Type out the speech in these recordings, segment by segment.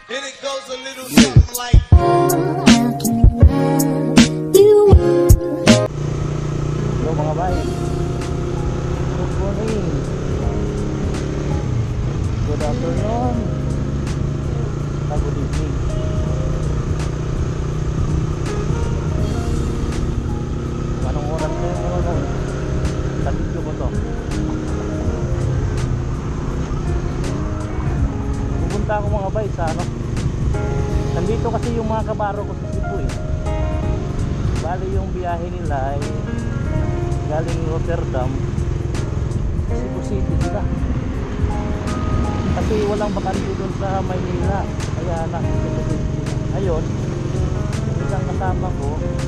And it goes a little something like. Hello mga bay. Good morning. Good afternoon. Good evening. Anong oras na yung mga sa video ko to? Pupunta ako mga bay sa ano. Nandito kasi yung mga kabaro ko sa Cebu eh. Bali yung biyahe nila ay galing Rotterdam, Cebu City sila. Kasi walang bakante doon sa Maynila, kaya nasa Cebu City. Ayun, yung isang kasama ko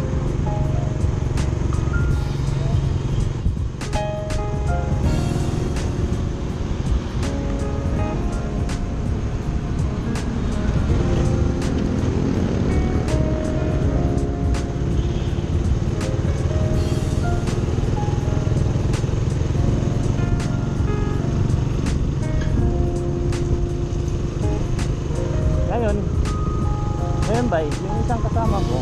ngayon ba, yung isang kasama ko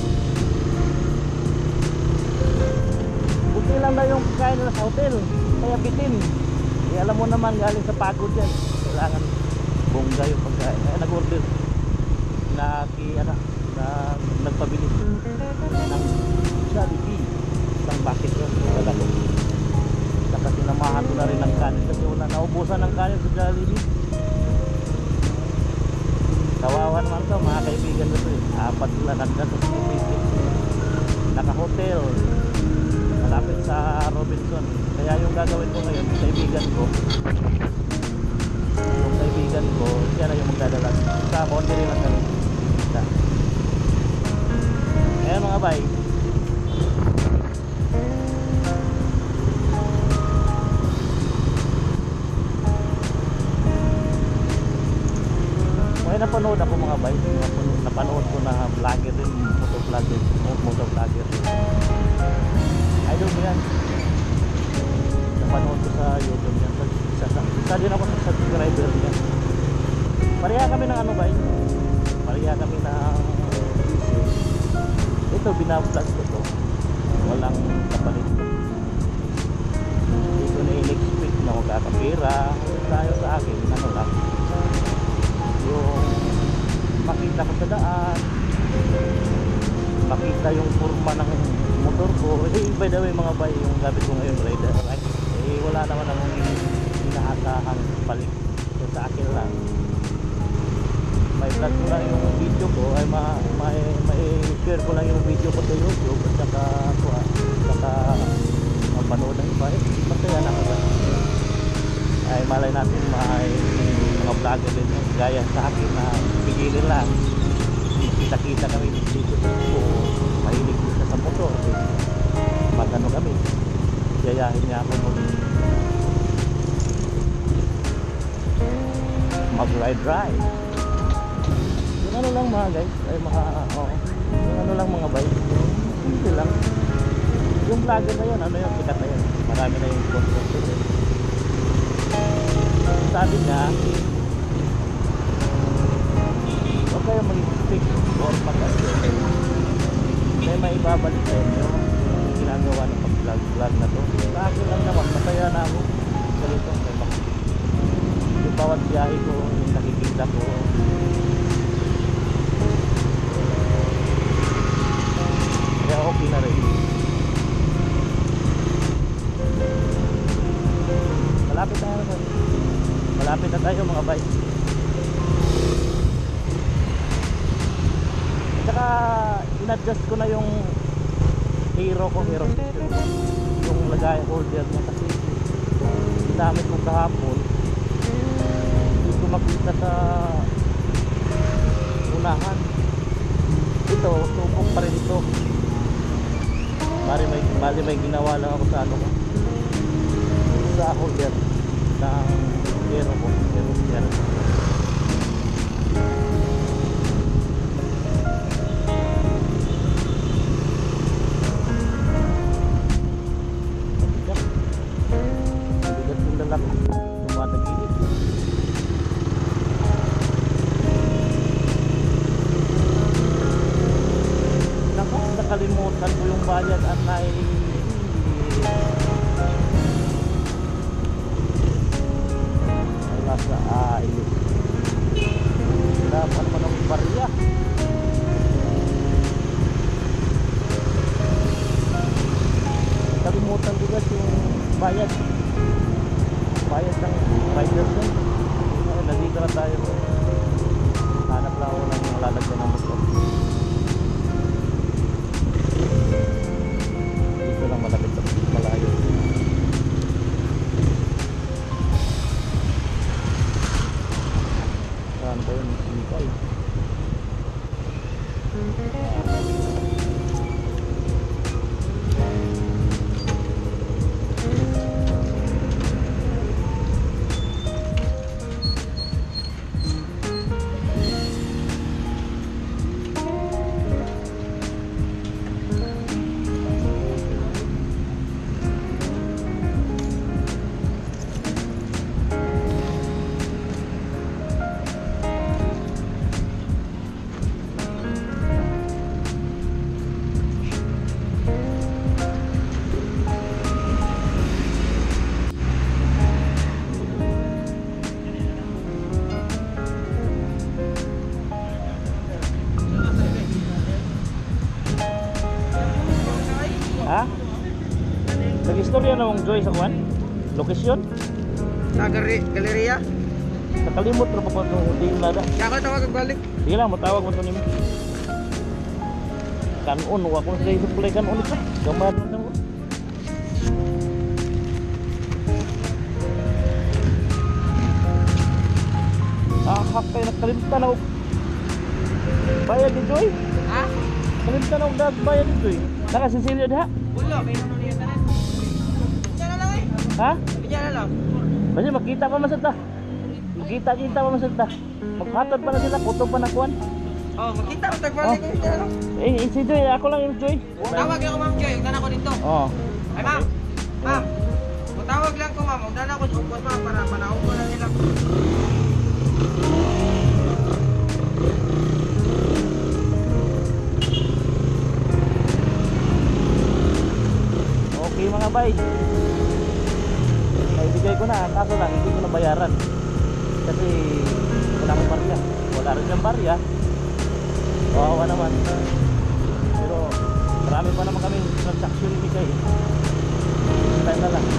buti lang daw yung pagkain nila sa hotel, kaya bitin alam mo naman galing sa pagod yan, kailangan bongga yung pagkain, kaya nag-order na nagpabili ng Jollibee, isang bucket yun dala ko, saka sinamahan ko na rin ng kanin kasi wala naubusan ng kanin sa Jollibee. Kawawa naman to, mga kaibigan ko to eh. 4 sila nandun sa City, naka-hotel malapit sa Robinson. Kaya yung gagawin ko ngayon, yung kaibigan ko siya na yung magdadala sa boundary lang kami. Ayan mga bay, napanood ako mga bay, napanood ko na vlogger din, motovlogger idol mo yan, napanood ko sa YouTube yan, isa din ako sa subscriber niya. Pareha kami ng ano bay, pareha kami ng ito, binablog ko to, walang kapalit ko, hindi ko na in-expect na magkakapira tayo sa akin, ano lang yung makita ko sa daan, makita yung forma ng motor ko. By the way mga bay, yung gamit ko ngayon rider right? Wala naman akong inaasahang balik, so sa akin lang may vlog ko lang yung video ko, ay may share ko lang yung video ko sa YouTube at saka mapanood ng iba, masaya na ako ba? Ay malay natin may mga vlogger din gaya sa akin na pigilin lang, kita kami dito sa Cebu, mahilig dito sa motor, magano kami, yayahin niya ako mag-ride yung ano lang mga guys, ay yung ano lang mga bike, simple lang yung vlogger na yun, ano yun, sikat na yun, marami na yung content. Sabi niya, huwag kayo mag-expect or mag-assume may maibabalik sa inyo yung ginagawa ng pag-vlog na to. Sa akin lang naman, masaya na ako ganito, yung bawat biyahe ko, yung nakikita ko, kaya okay na rin. Malapit na tayo mga bay. Tsaka in-adjust ko na yung hero system, yung lagay holder niya, kasi ginamit ko kahapon, hindi ko makita sa unahan. Ito, subok pa rin ito. Bali may ginawa lang ako sa ano ko, sa holder ng hero ko, hero. Bigat yung lalaki, tumatagilid. bayad anay. Wala sa ayos. Dapat naman ang barya. Kalimutan juga yung bayad. Bayad ng riders yun. Nandito na tayo. Hanap lang ako ng lalagyan ng motor. Dito lang malapit sa malayo. Saan ba yun? Singkay. Ha? Nag-istorya na mong Joy sa kuwan? Lokasyon? Sa galeria. Nakalimot na pa pa nung hindi nada. Kaya ako tawag balik. Di lang, matawag mo ito nimo. Kanon, wala ko sa supply kanon ito. Gamad mo ito. Hak kayo nakalimtan ako. Bayad ni Joy? Ha? Kalimtan ako dahil bayad ni Joy. Nakasisilyo diha? Wala, may ano niya tanan. Diyan na lang eh. Ha? Diyan na lang. Kasi makita pa masad. Makita-kita pa masad. Maghatod pa na sila, kuto pa na kuwan. Oh, makita mo tagbalik ko diyan lang. Si Joy, ako lang yung Joy. Tawag lang ko Ma'am Joy, ugdan ako dito. Oo. Ay ma'am. Ma'am. Tawag lang ko ma'am, ugdan ako sa upos ma'am para panahon ko na nila. Okay mga bay. Naibigay ko na, kaso lang hindi ko na bayaran. Kasi wala akong barya. Wala rin yung barya. Kawawa naman. Pero marami pa naman kami transaction ibigay. Tayo na lang.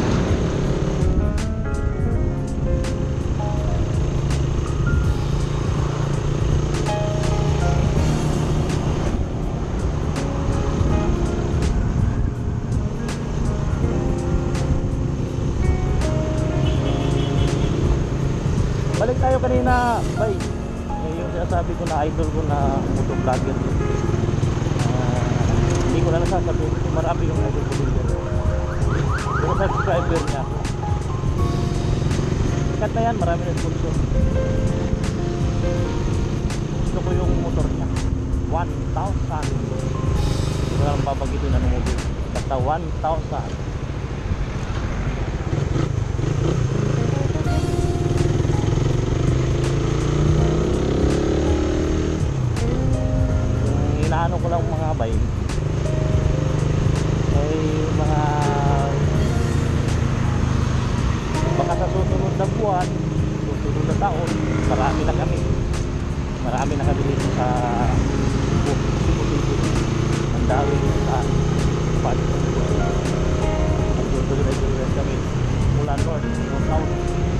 Balik tayo kanina, bay. Yung sinasabi ko na idol ko na motovlogger. Hindi ko na nasasabi kasi marami yung idol ko din. Pero subscriber niya. Sikat na yan, marami na sponsor. Gusto ko yung motor niya. 1,000. Hindi ko lang babagitin anong mobil. Basta 1,000. Ano ko lang mga bay ay mga baka sa susunod na buwan, susunod na taon, marami na kami, marami na kami dito sa Cebu. Ang dami sa magsusunod kami mula north hanggang south.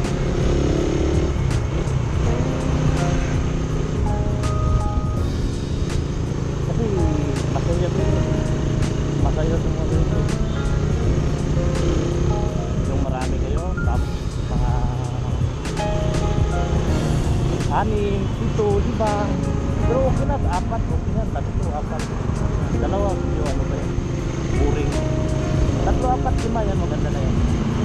Masaya sa mga dito. Yung marami kayo, tapos mga 6, 7, 5. Pero okay na, 4, okay na, 3, 4. Dalawa, yung ano ba yun? Boring. 3, 4, 5 yan, maganda na yan.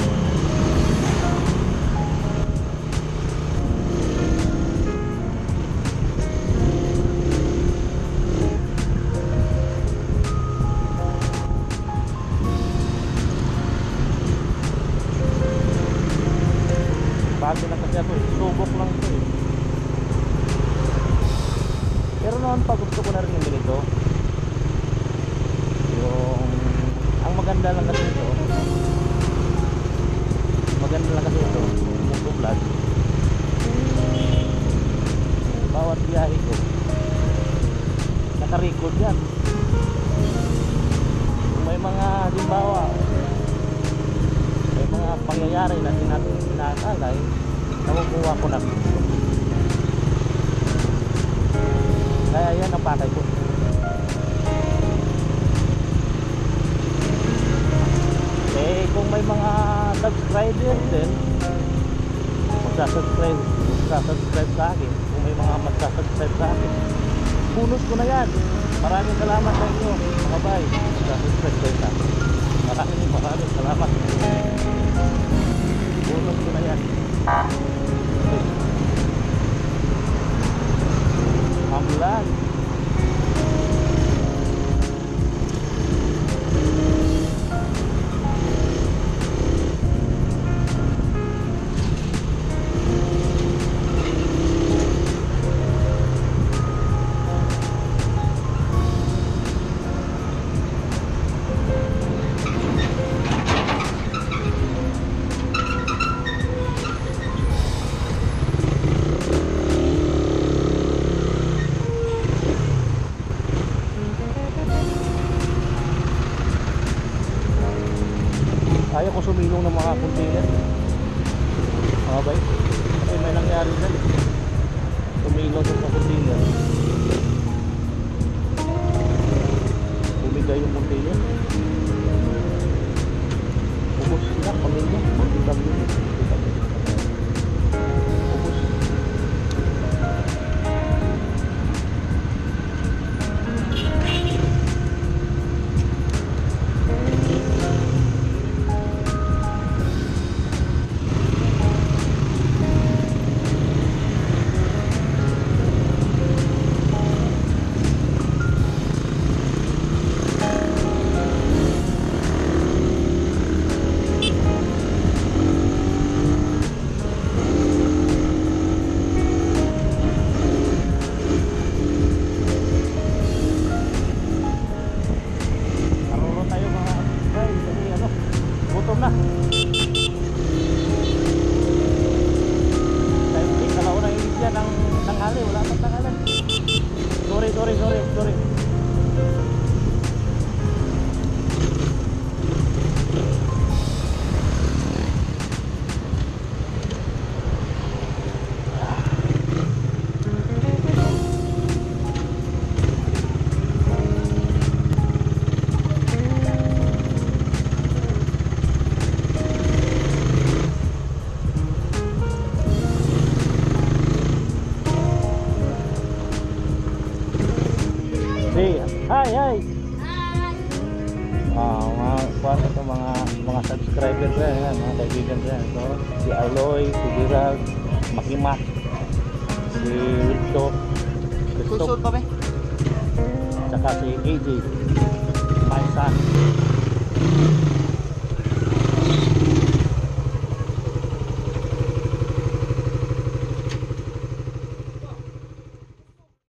Bago na kasi ako eh, subok lang ito eh. Pero noon pa gusto ko na rin yung ganito, yung maganda lang kasi ito, motovlog. Bawat biyahe ko naka-record yan. Kung may mga halimbawa, may mga pangyayari na hindi natin inaakalay, nakukuha ko na video. Kaya yan ang pakay ko. Eh kung may mga subscribers din, magsasubscribe sa akin. Kung may mga magsasubscribe sa akin, bonus ko na yan. Maraming salamat sa inyo mga bay. Magsasubscribe kayo sa akin. Maraming salamat. Bonus ko na yan. Amlan. Kaya ko sumilong ng mga container mga bay, kasi may nangyari dyan, sumilong sa container, bumigay yung container, ubos sila pamilya, ubos. Gutom na. Time check, alauna yung isya ng tanghali. Wala pang tanghali. Sorry. Hi. Mga subscribers ko yan, mga kaibigan ko yan. So, si Aloy, si Gerald, Makimat, si Wilson, Kusod pa ba? saka si AJ, my son.